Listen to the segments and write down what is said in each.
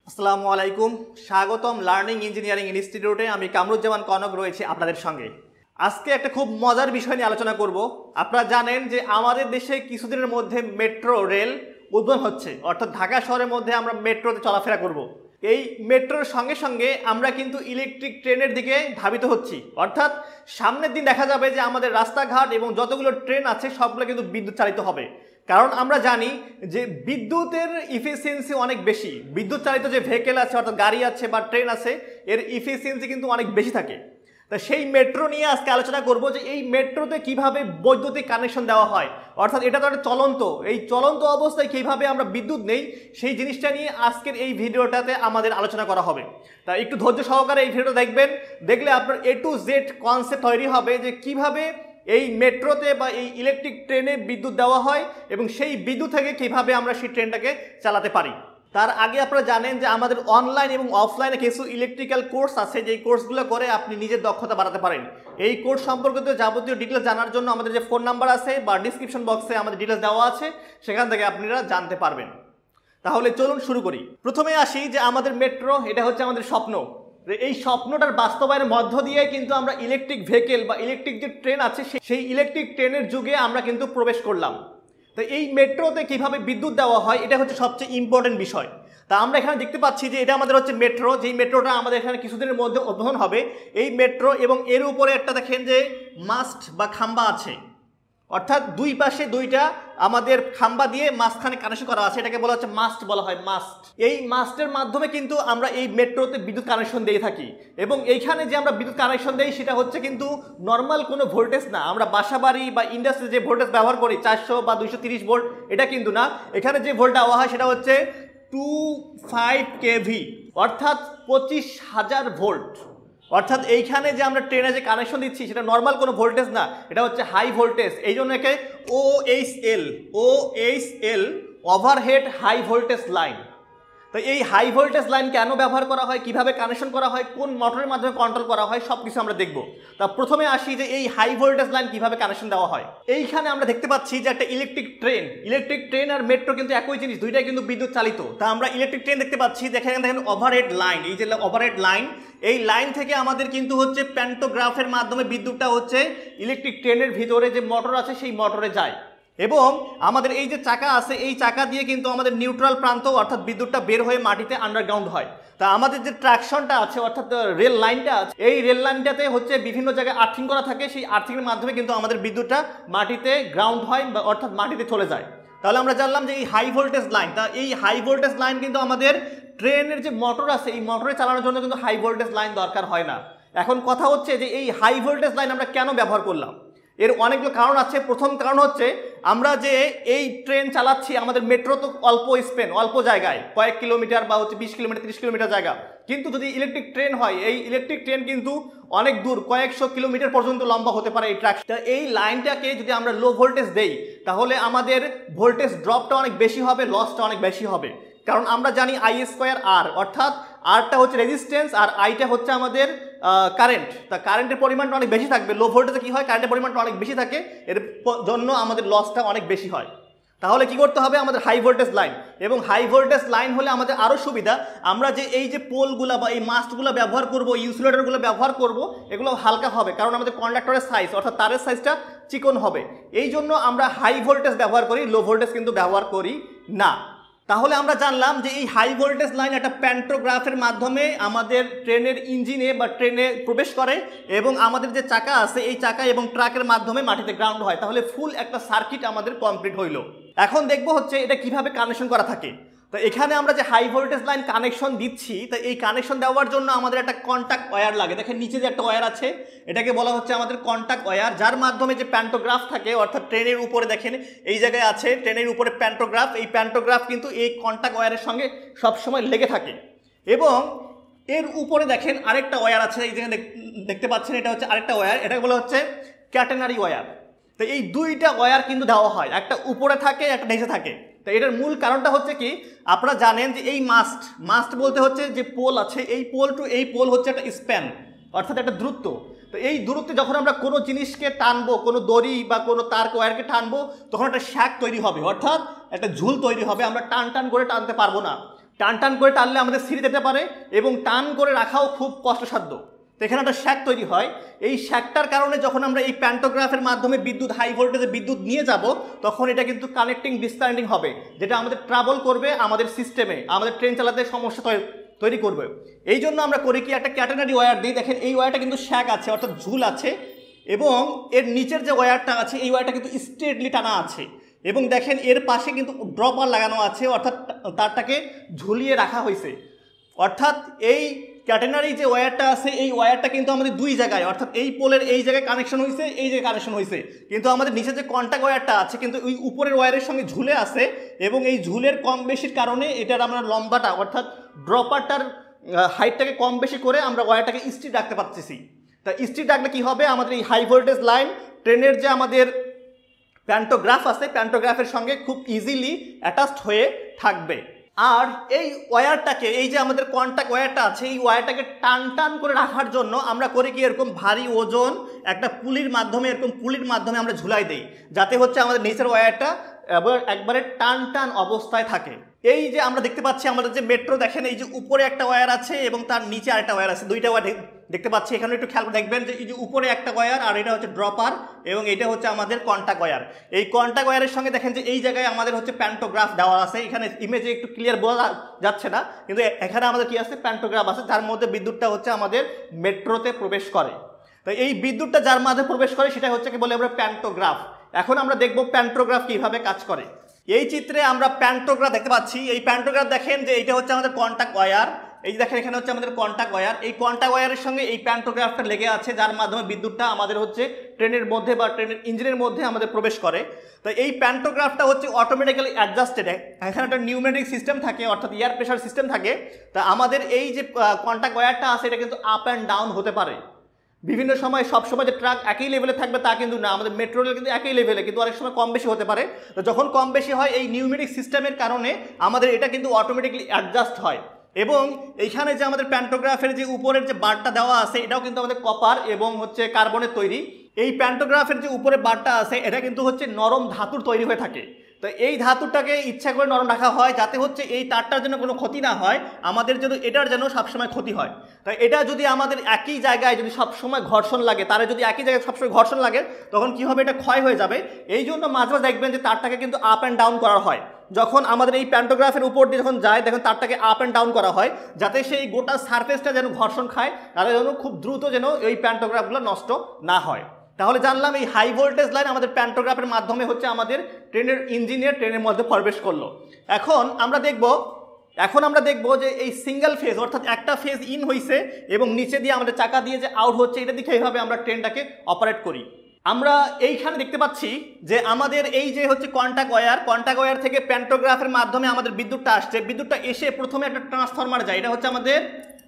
আসসালামু আলাইকুম, স্বাগতম লার্নিং ইঞ্জিনিয়ারিং ইনস্টিটিউটে। আমি কামরুজ্জামান কনক রয়েছি আপনাদের সঙ্গে। আজকে একটা খুব মজার বিষয় নিয়ে আলোচনা করব। আপনারা জানেন যে আমাদের দেশে কিছুদিনের মধ্যে মেট্রো রেল উদ্বোধন হচ্ছে, অর্থাৎ ঢাকা শহরের মধ্যে আমরা মেট্রোতে চলাফেরা করব। এই মেট্রোর সঙ্গে সঙ্গে আমরা কিন্তু ইলেকট্রিক ট্রেনের দিকে ধাবিত হচ্ছি, অর্থাৎ সামনের দিন দেখা যাবে যে আমাদের রাস্তাঘাট এবং যতগুলো ট্রেন আছে সবগুলো কিন্তু বিদ্যুৎ চালিত হবে। কারণ আমরা জানি যে বিদ্যুতের ইফিসিয়েন্সি অনেক বেশি। বিদ্যুৎ চালিত যে ভেহিকেল আছে, অর্থাৎ গাড়ি আছে বা ট্রেন আছে, এর ইফিসিয়েন্সি কিন্তু অনেক বেশি থাকে। তা সেই মেট্রো নিয়ে আজকে আলোচনা করব যে এই মেট্রোতে কিভাবে বৈদ্যুতিক কানেকশন দেওয়া হয়, অর্থাৎ এটা তো একটা চলন্ত, এই চলন্ত অবস্থায় কিভাবে আমরা বিদ্যুৎ নেই সেই জিনিসটা নিয়ে আজকের এই ভিডিওটাতে আমাদের আলোচনা করা হবে। তা একটু ধৈর্য সহকারে এই ভিডিওটা দেখবেন, দেখলে আপনার A to Z কনসেপ্ট তৈরি হবে যে কিভাবে এই মেট্রোতে বা এই ইলেকট্রিক ট্রেনে বিদ্যুৎ দেওয়া হয় এবং সেই বিদ্যুৎ থেকে কিভাবে আমরা সেই ট্রেনটাকে চালাতে পারি। তার আগে আপনারা জানেন যে আমাদের অনলাইন এবং অফলাইনে কিছু ইলেকট্রিক্যাল কোর্স আছে, যেই কোর্সগুলো করে আপনি নিজের দক্ষতা বাড়াতে পারেন। এই কোর্স সম্পর্কিত যাবতীয় ডিটেলস জানার জন্য আমাদের যে ফোন নাম্বার আছে বা ডিসক্রিপশন বক্সে আমাদের ডিটেলস দেওয়া আছে, সেখান থেকে আপনারা জানতে পারবেন। তাহলে চলুন শুরু করি। প্রথমে আসি যে আমাদের মেট্রো, এটা হচ্ছে আমাদের স্বপ্ন। এই স্বপ্নটার বাস্তবায়নের মধ্য দিয়ে কিন্তু আমরা ইলেকট্রিক ভেহিকেল বা ইলেকট্রিক যে ট্রেন আছে সেই ইলেকট্রিক ট্রেনের যুগে আমরা কিন্তু প্রবেশ করলাম। তো এই মেট্রোতে কিভাবে বিদ্যুৎ দেওয়া হয় এটা হচ্ছে সবচেয়ে ইম্পর্টেন্ট বিষয়। তা আমরা এখানে দেখতে পাচ্ছি যে এটা আমাদের হচ্ছে মেট্রো, যেই মেট্রোটা আমাদের এখানে কিছুদিনের মধ্যে উদ্বোধন হবে। এই মেট্রো এবং এর উপরে একটা দেখেন যে মাস্ট বা খাম্বা আছে, অর্থাৎ দুই পাশে দুইটা আমাদের খাম্বা দিয়ে মাঝখানে কানেকশন করা আছে, এটাকে বলা হচ্ছে মাস্ট বলা হয়, মাস্ট। এই মাস্টের মাধ্যমে কিন্তু আমরা এই মেট্রোতে বিদ্যুৎ কানেকশন দিয়ে থাকি এবং এইখানে যে আমরা বিদ্যুৎ কানেকশন দেই সেটা হচ্ছে কিন্তু নর্মাল কোনো ভোল্টেজ না। আমরা বাসাবাড়ি বা ইন্ডাস্ট্রি যে ভোল্টেজ ব্যবহার করি 400 বা 230 ভোল্ট, এটা কিন্তু না। এখানে যে ভোল্ট দেওয়া হয় সেটা হচ্ছে 25 kV, অর্থাৎ 25,000 ভোল্ট। অর্থাৎ এইখানে যে আমরা ট্রেনে যে কানেকশন দিচ্ছি সেটা নর্মাল কোনো ভোল্টেজ না, এটা হচ্ছে হাই ভোল্টেজ। এই জন্য একে OHL overhead high voltage line. তো এই হাই ভোল্টেজ লাইন কেন ব্যবহার করা হয়, কিভাবে কানেকশন করা হয়, কোন মোটরের মাধ্যমে কন্ট্রোল করা হয়, সব কিছু আমরা দেখব। তা প্রথমে আসি যে এই হাই ভোল্টেজ লাইন কিভাবে কানেকশন দেওয়া হয়। এইখানে আমরা দেখতে পাচ্ছি যে একটা ইলেকট্রিক ট্রেন আর মেট্রো কিন্তু একই জিনিস, দুইটাই কিন্তু বিদ্যুৎ চালিত। তা আমরা ইলেকট্রিক ট্রেন দেখতে পাচ্ছি, দেখেন ওভারহেড লাইন, এই যে ওভারহেড লাইন, এই লাইন থেকে আমাদের কিন্তু হচ্ছে প্যান্টোগ্রাফের মাধ্যমে বিদ্যুৎটা হচ্ছে ইলেকট্রিক ট্রেনের ভিতরে যে মোটর আছে সেই মোটরে যায় এবং আমাদের এই যে চাকা আছে এই চাকা দিয়ে কিন্তু আমাদের নিউট্রাল প্রান্ত, অর্থাৎ বিদ্যুৎটা বের হয়ে মাটিতে আন্ডারগ্রাউন্ড হয়। তা আমাদের যে ট্রাকশনটা আছে, অর্থাৎ রেল লাইনটা আছে, এই রেল লাইনটাতে হচ্ছে বিভিন্ন জায়গায় আর্থিং করা থাকে, সেই আর্থিংয়ের মাধ্যমে কিন্তু আমাদের বিদ্যুৎটা মাটিতে গ্রাউন্ড হয়, অর্থাৎ মাটিতে চলে যায়। তাহলে আমরা জানলাম যে এই হাই ভোল্টেজ লাইন, তা এই হাই ভোল্টেজ লাইন কিন্তু আমাদের ট্রেনের যে মোটর আছে এই মোটরে চালানোর জন্য কিন্তু হাই ভোল্টেজ লাইন দরকার হয় না। এখন কথা হচ্ছে যে এই হাই ভোল্টেজ লাইন আমরা কেন ব্যবহার করলাম, এর অনেকগুলো কারণ আছে। প্রথম কারণ হচ্ছে আমরা যে এই ট্রেন চালাচ্ছি, আমাদের মেট্রো তো অল্প স্পেন, অল্প জায়গায়, কয়েক কিলোমিটার বা হচ্ছে 20 কিলোমিটার 30 কিলোমিটার জায়গা, কিন্তু যদি ইলেকট্রিক ট্রেন হয়, এই ইলেকট্রিক ট্রেন কিন্তু অনেক দূর, কয়েকশো কিলোমিটার পর্যন্ত লম্বা হতে পারে এই ট্র্যাকটা। এই লাইনটাকে যদি আমরা লো ভোল্টেজ দেই তাহলে আমাদের ভোল্টেজ ড্রপটা অনেক বেশি হবে, লসটা অনেক বেশি হবে। কারণ আমরা জানি I²R, অর্থাৎ আরটা হচ্ছে রেজিস্ট্যান্স আর আইটা হচ্ছে আমাদের কারেন্ট। তা কারেন্টের পরিমাণটা অনেক বেশি থাকবে। লো ভোল্টেজে কি হয়, কারেন্টের পরিমাণটা অনেক বেশি থাকে, এর জন্য আমাদের লসটা অনেক বেশি হয়। তাহলে কি করতে হবে, আমাদের হাই ভোল্টেজ লাইন, এবং হাই ভোল্টেজ লাইন হলে আমাদের আরও সুবিধা, আমরা যে এই যে পোলগুলো বা এই মাস্টগুলো ব্যবহার করব, ইনসুলেটরগুলো ব্যবহার করব, এগুলো হালকা হবে, কারণ আমাদের কন্ডাক্টরের সাইজ, অর্থাৎ তারের সাইজটা চিকন হবে। এই জন্য আমরা হাই ভোল্টেজ ব্যবহার করি, লো ভোল্টেজ কিন্তু ব্যবহার করি না। তাহলে আমরা জানলাম যে এই হাই ভোল্টেজ লাইন একটা প্যান্টোগ্রাফের মাধ্যমে আমাদের ট্রেনের ইঞ্জিনে বা ট্রেনে প্রবেশ করে এবং আমাদের যে চাকা আছে এই চাকা এবং ট্রাকের মাধ্যমে মাটিতে গ্রাউন্ড হয়। তাহলে ফুল একটা সার্কিট আমাদের কমপ্লিট হইল। এখন দেখবো হচ্ছে এটা কিভাবে কানেকশন করা থাকে। তো এখানে আমরা যে হাই ভোল্টেজ লাইন কানেকশন দিচ্ছি, তো এই কানেকশন দেওয়ার জন্য আমাদের একটা কন্ট্যাক্ট ওয়্যার লাগে। দেখেন নিচে যে একটা ওয়্যার আছে, এটাকে বলা হচ্ছে আমাদের কন্ট্যাক্ট ওয়্যার, যার মাধ্যমে যে প্যান্টোগ্রাফ থাকে, অর্থাৎ ট্রেনের উপরে দেখেন এই জায়গায় আছে ট্রেনের উপরে প্যান্টোগ্রাফ, এই প্যান্টোগ্রাফ কিন্তু এই কন্ট্যাক্ট ওয়্যারের সঙ্গে সবসময় লেগে থাকে। এবং এর উপরে দেখেন আরেকটা ওয়্যার আছে, এই জায়গায় দেখতে পাচ্ছেন, এটা হচ্ছে আরেকটা ওয়্যার, এটাকে বলা হচ্ছে ক্যাটেনারি ওয়্যার। তো এই দুইটা ওয়্যার কিন্তু দেওয়া হয়, একটা উপরে থাকে একটা নিচে থাকে। তো এটার মূল কারণটা হচ্ছে কি, আপনারা জানেন যে এই মাস্ট বলতে হচ্ছে যে পোল আছে, এই পোল টু এই পোল হচ্ছে একটা স্প্যান, অর্থাৎ একটা দূরত্ব। তো এই দূরত্বে যখন আমরা কোনো জিনিসকে টানবো, কোনো দড়ি বা কোনো তার ওয়্যারকে টানবো, তখন একটা শ্যাক তৈরি হবে, অর্থাৎ একটা ঝুল তৈরি হবে, আমরা টান করে টানতে পারবো না। টান টান করে টানলে আমাদের ছিঁড়ে যেতে পারে এবং টান করে রাখাও খুব কষ্টসাধ্য। তো এখানে একটা শ্যাক তৈরি হয়। এই শ্যাকটার কারণে যখন আমরা এই প্যান্টোগ্রাফের মাধ্যমে বিদ্যুৎ, হাই ভোল্টেজে বিদ্যুৎ নিয়ে যাব, তখন এটা কিন্তু কানেক্টিং ডিসকানেক্টিং হবে, যেটা আমাদের ট্রাবল করবে আমাদের সিস্টেমে, আমাদের ট্রেন চালাতে সমস্যা তৈরি করবে। এই জন্য আমরা করি কি, একটা ক্যাটেনারি ওয়্যার দিই। দেখেন এই ওয়্যারটা কিন্তু শ্যাক আছে, অর্থাৎ ঝুল আছে, এবং এর নিচের যে ওয়্যারটা আছে এই ওয়্যারটা কিন্তু স্ট্রেটলি টানা আছে, এবং দেখেন এর পাশে কিন্তু ড্রপার লাগানো আছে, অর্থাৎ তারটাকে ঝুলিয়ে রাখা হয়েছে। অর্থাৎ এই ক্যাটেনারি যে ওয়্যারটা আছে এই ওয়্যারটা কিন্তু আমাদের দুই জায়গায়, অর্থাৎ এই পোলের এই জায়গায় কানেকশন হয়েছে, এই জায়গায় কানেকশন হয়েছে, কিন্তু আমাদের নিচে যে কন্ট্যাক্ট ওয়্যারটা আছে কিন্তু ওই উপরের ওয়্যারের সঙ্গে ঝুলে আছে, এবং এই ঝুলের কম বেশির কারণে এটার আমরা লম্বাটা, অর্থাৎ ড্রপারটার হাইটটাকে কম বেশি করে আমরা ওয়্যারটাকে স্ট্রিট রাখতে পারতেছি। তা স্ট্রিট রাখলে কী হবে, আমাদের এই হাই ভোল্টেজ লাইন ট্রেনের যে আমাদের প্যান্টোগ্রাফ আছে, প্যান্টোগ্রাফের সঙ্গে খুব ইজিলি অ্যাটাচড হয়ে থাকবে। আর এই ওয়্যারটাকে, এই যে আমাদের কন্ট্যাক্ট ওয়্যারটা আছে, এই ওয়্যারটাকে টান টান করে রাখার জন্য আমরা করি কি, এরকম ভারী ওজন একটা পুলির মাধ্যমে, এরকম পুলির মাধ্যমে আমরা ঝুলাই দেই, যাতে হচ্ছে আমাদের নিচের ওয়্যারটা একবারে টান টান অবস্থায় থাকে। এই যে আমরা দেখতে পাচ্ছি আমাদের যে মেট্রো, দেখেন এই যে উপরে একটা ওয়্যার আছে এবং তার নিচে আরেকটা ওয়্যার আছে, দুইটা ওয়্যার দেখতে পাচ্ছি। এখানে একটু খেয়াল করে দেখবেন যে এই যে উপরে একটা ওয়্যার, আর এটা হচ্ছে ড্রপার, এবং এটা হচ্ছে আমাদের কন্ট্যাক্ট ওয়্যার। এই কন্ট্যাক্ট ওয়্যারের সঙ্গে দেখেন যে এই জায়গায় আমাদের হচ্ছে প্যান্টোগ্রাফ দেওয়া আছে। এখানে ইমেজে একটু ক্লিয়ার বোঝা যাচ্ছে না, কিন্তু এখানে আমাদের কি আছে, প্যান্টোগ্রাফ আছে, যার মধ্যে বিদ্যুৎটা হচ্ছে আমাদের মেট্রোতে প্রবেশ করে। তো এই বিদ্যুৎটা যার মাঝে প্রবেশ করে সেটা হচ্ছে কি বলে আমরা প্যান্টোগ্রাফ। এখন আমরা দেখব প্যান্টোগ্রাফ কিভাবে কাজ করে। এই চিত্রে আমরা প্যান্টোগ্রাফ দেখতে পাচ্ছি। এই প্যান্টোগ্রাফ দেখেন যে এইটা হচ্ছে আমাদের কন্ট্যাক্ট ওয়্যার, এই দেখেন এখানে হচ্ছে আমাদের কন্ট্যাক্ট ওয়্যার। এই কন্ট্যাক্ট ওয়্যারের সঙ্গে এই প্যান্টোগ্রাফটা লেগে আছে, যার মাধ্যমে বিদ্যুৎটা আমাদের হচ্ছে ট্রেনের মধ্যে বা ট্রেনের ইঞ্জিনের মধ্যে আমাদের প্রবেশ করে। তো এই প্যান্টোগ্রাফটা হচ্ছে অটোমেটিক্যালি অ্যাডজাস্টেড। এখানে একটা নিউমেটিক সিস্টেম থাকে, অর্থাৎ এয়ার প্রেশার সিস্টেম থাকে। তা আমাদের এই যে কন্ট্যাক্ট ওয়্যারটা আছে এটা কিন্তু আপ অ্যান্ড ডাউন হতে পারে বিভিন্ন সময়। সবসময় যে ট্রাক একই লেভেলে থাকবে তা কিন্তু না, আমাদের মেট্রো রেল কিন্তু একই লেভেলে, কিন্তু অনেক সময় কম বেশি হতে পারে। তো যখন কম বেশি হয় এই নিউমেটিক সিস্টেমের কারণে আমাদের এটা কিন্তু অটোমেটিকলি অ্যাডজাস্ট হয়। এবং এইখানে যে আমাদের প্যান্টোগ্রাফের যে উপরের যে বারটা দেওয়া আছে এটাও কিন্তু আমাদের কপার এবং হচ্ছে কার্বনের তৈরি। এই প্যান্টোগ্রাফের যে উপরে বারটা আছে এটা কিন্তু হচ্ছে নরম ধাতুর তৈরি হয়ে থাকে। তো এই ধাতুটাকে ইচ্ছা করে নরম রাখা হয় যাতে হচ্ছে এই তারটার জন্য কোনো ক্ষতি না হয়, আমাদের যেন এটার যেন সবসময় ক্ষতি হয়। তাই এটা যদি আমাদের একই জায়গায় যদি সবসময় ঘর্ষণ লাগে, তারে যদি একই জায়গায় সবসময় ঘর্ষণ লাগে তখন কি হবে, এটা ক্ষয় হয়ে যাবে। এই জন্য মাঝে মাঝে দেখবেন যে তারটাকে কিন্তু আপ অ্যান্ড ডাউন করা হয়। যখন আমাদের এই প্যান্টোগ্রাফের উপর দিয়ে যখন যায় দেখুন তারটাকে আপ অ্যান্ড ডাউন করা হয়, যাতে সেই গোটা সারফেসটা যেন ঘর্ষণ খায়, তাহলে যেন খুব দ্রুত যেন এই প্যান্টোগ্রাফগুলো নষ্ট না হয়। তাহলে জানলাম এই হাই ভোল্টেজ লাইন আমাদের প্যান্টোগ্রাফের মাধ্যমে হচ্ছে আমাদের ট্রেনের ইঞ্জিনের ট্রেনের মধ্যে প্রবেশ করলো। এখন আমরা দেখব যে এই সিঙ্গেল ফেজ, অর্থাৎ একটা ফেজ ইন হয়েছে এবং নিচে দিয়ে আমাদের চাকা দিয়ে যে আউট হচ্ছে, এটা দেখে এইভাবে আমরা ট্রেনটাকে অপারেট করি। আমরা এইখানে দেখতে পাচ্ছি যে আমাদের এই যে হচ্ছে কন্ট্যাক্ট ওয়্যার থেকে প্যান্টোগ্রাফের মাধ্যমে আমাদের বিদ্যুৎটা আসছে। বিদ্যুৎটা এসে প্রথমে একটা ট্রান্সফরমার যায়, এটা হচ্ছে আমাদের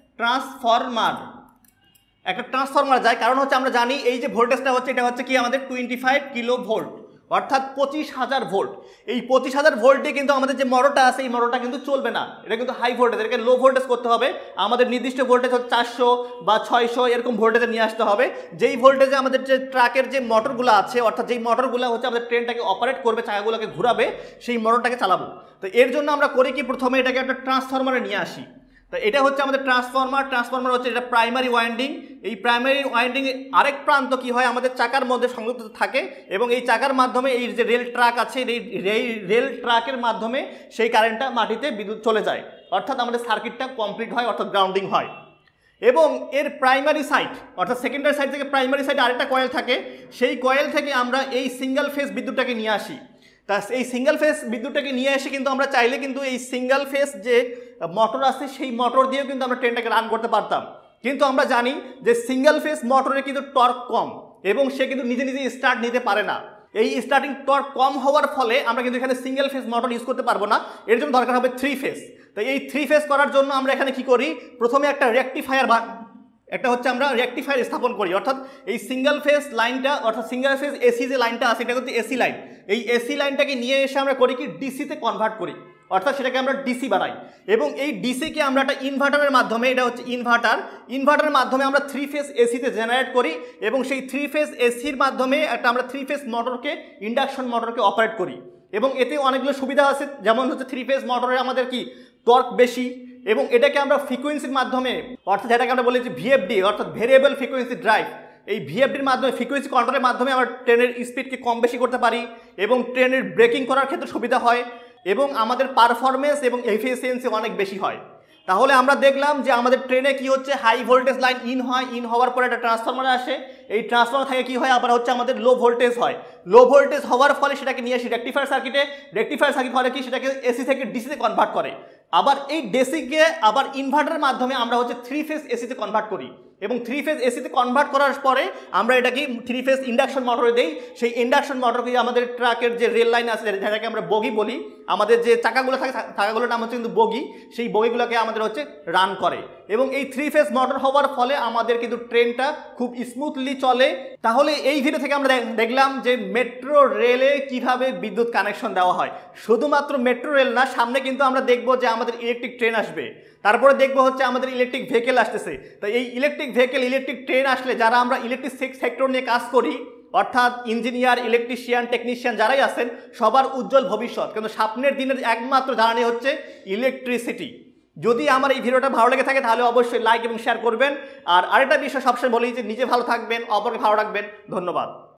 একটা ট্রান্সফরমার যায়। কারণ হচ্ছে আমরা জানি এই যে ভোল্টেজটা হচ্ছে এটা হচ্ছে কি আমাদের 25 কিলো ভোল্ট, অর্থাৎ 25,000 ভোল্ট। এই 25,000 ভোল্টে কিন্তু আমাদের যে মোটরটা আছে এই মোটরটা কিন্তু চলবে না, এটা কিন্তু হাই ভোল্টেজ, এটাকে লো ভোল্টেজ করতে হবে। আমাদের নির্দিষ্ট ভোল্টেজ হচ্ছে 400 বা 600 এরকম ভোল্টেজে নিয়ে আসতে হবে। যেই ভোল্টেজে আমাদের যে ট্রাকের যে মোটরগুলো আছে, অর্থাৎ যেই মোটরগুলো হচ্ছে আমাদের ট্রেনটাকে অপারেট করবে, চাকাগুলোকে ঘুরাবে, সেই মোটরটাকে চালাবো। তো এর জন্য আমরা করি কি, প্রথমে এটাকে একটা ট্রান্সফরমারে নিয়ে আসি। তো এটা হচ্ছে আমাদের ট্রান্সফরমার হচ্ছে এটা প্রাইমারি ওয়াইন্ডিং। এই প্রাইমারি ওয়াইন্ডিং আরেক প্রান্ত কি হয়, আমাদের চাকার মধ্যে সংযুক্ত থাকে, এবং এই চাকার মাধ্যমে এই যে রেল ট্রাক আছে এই রেল ট্রাকের মাধ্যমে সেই কারেন্টটা মাটিতে বিদ্যুৎ চলে যায়, অর্থাৎ আমাদের সার্কিটটা কমপ্লিট হয়, অর্থাৎ গ্রাউন্ডিং হয়। এবং এর প্রাইমারি সাইড অর্থাৎ সেকেন্ডারি সাইড থেকে প্রাইমারি সাইডে আরেকটা কয়েল থাকে, সেই কয়েল থেকে আমরা এই সিঙ্গেল ফেজ বিদ্যুৎটাকে নিয়ে আসি। তা এই সিঙ্গেল ফেজ বিদ্যুৎটাকে নিয়ে এসে কিন্তু আমরা চাইলে কিন্তু এই সিঙ্গেল ফেজ যে মোটর আছে সেই মোটর দিয়েও কিন্তু আমরা ট্রেনটাকে রান করতে পারতাম, কিন্তু আমরা জানি যে সিঙ্গেল ফেজ মোটরে কিন্তু টর্ক কম এবং সে কিন্তু নিজে নিজে স্টার্ট নিতে পারে না। এই স্টার্টিং টর্ক কম হওয়ার ফলে আমরা কিন্তু এখানে সিঙ্গেল ফেজ মোটর ইউজ করতে পারবো না, এর জন্য দরকার হবে 3 ফেজ। তো এই 3 ফেজ করার জন্য আমরা এখানে কি করি, প্রথমে একটা রেকটিফায়ার আমরা রেকটিফায়ার স্থাপন করি, অর্থাৎ এই সিঙ্গেল ফেজ লাইনটা, অর্থাৎ সিঙ্গেল ফেজ এসি যে লাইনটা আছে এটা কিন্তু এসি লাইন। এই এসি লাইনটাকে নিয়ে এসে আমরা করি কি, ডিসিতে কনভার্ট করি, অর্থাৎ সেটাকে আমরা ডিসি বানাই। এবং এই ডিসিকে আমরা একটা ইনভার্টারের মাধ্যমে, এটা হচ্ছে ইনভার্টারের মাধ্যমে আমরা 3 ফেজ এসিতে জেনারেট করি, এবং সেই 3 ফেজ এসির মাধ্যমে আমরা 3 ফেজ মোটরকে, ইন্ডাকশন মোটরকে অপারেট করি। এবং এতে অনেকগুলো সুবিধা আছে, যেমন হচ্ছে 3 ফেজ মোটরে আমাদের কি টর্ক বেশি, এবং এটাকে আমরা ফ্রিকোয়েন্সির মাধ্যমে, অর্থাৎ যেটাকে আমরা বলি যে ভিএফডি অর্থাৎ ভেরিয়েবল ফ্রিকোয়েন্সি ড্রাইভ, এই ভিএফডির মাধ্যমে ফ্রিকোয়েন্সি কন্ট্রোলের মাধ্যমে আমরা ট্রেনের স্পিডকে কম বেশি করতে পারি এবং ট্রেনের ব্রেকিং করার ক্ষেত্রে সুবিধা হয় এবং আমাদের পারফরমেন্স এবং এফিসিয়েন্সি অনেক বেশি হয়। তাহলে আমরা দেখলাম যে আমাদের ট্রেনে কি হচ্ছে, হাই ভোল্টেজ লাইন ইন হয়, ইন হওয়ার পরে একটা ট্রান্সফরমার আসে, এই ট্রান্সফরমার থেকে কি হয়, আবার হচ্ছে আমাদের লো ভোল্টেজ হয়, লো ভোল্টেজ হওয়ার ফলে সেটাকে নিয়ে আসি রেকটিফায়ার সার্কিটে, রেকটিফায়ার সার্কিট হলে কি সেটাকে এসি থেকে ডিসিতে কনভার্ট করে, আবার এই ডিসিকে আবার ইনভার্টারের মাধ্যমে আমরা হচ্ছে 3 ফেজ এসিতে কনভার্ট করি এবং 3 ফেজ এসিতে কনভার্ট করার পরে আমরা এটাকে 3 ফেজ ইন্ডাকশন মোটরে দেই। সেই ইন্ডাকশন মোটরকে আমাদের ট্রাকের যে রেল লাইন আছে যেটাকে আমরা বগি বলি, আমাদের যে চাকাগুলো থাকে চাকাগুলোর নাম হচ্ছে কিন্তু বগি, সেই বগিগুলোকে আমাদের হচ্ছে রান করে এবং এই 3 ফেজ মোটর হওয়ার ফলে আমাদের কিন্তু ট্রেনটা খুব স্মুথলি চলে। তাহলে এই ভিডিও থেকে আমরা দেখলাম যে মেট্রো রেলে কিভাবে বিদ্যুৎ কানেকশন দেওয়া হয়। শুধুমাত্র মেট্রো রেল না, সামনে কিন্তু আমরা দেখব যে আমাদের ইলেকট্রিক ট্রেন আসবে, তারপরে দেখবো হচ্ছে আমাদের ইলেকট্রিক ভেহিকেল আসতেছে। তো এই ইলেকট্রিক ভেহিকেল, ইলেকট্রিক ট্রেন আসলে যারা আমরা ইলেকট্রিক সেক্টর নিয়ে কাজ করি, অর্থাৎ ইঞ্জিনিয়ার, ইলেকট্রিশিয়ান, টেকনিশিয়ান যারাই আছেন, সবার উজ্জ্বল ভবিষ্যৎ, কিন্তু সামনের দিনের একমাত্র জ্বালানি হচ্ছে ইলেকট্রিসিটি। যদি আমার এই ভিডিওটা ভালো লেগে থাকে তাহলে অবশ্যই লাইক এবং শেয়ার করবেন। আর আরেকটা বিষয় সবসময় বলি যে নিজে ভালো থাকবেন, অপরকে ভালো রাখবেন। ধন্যবাদ।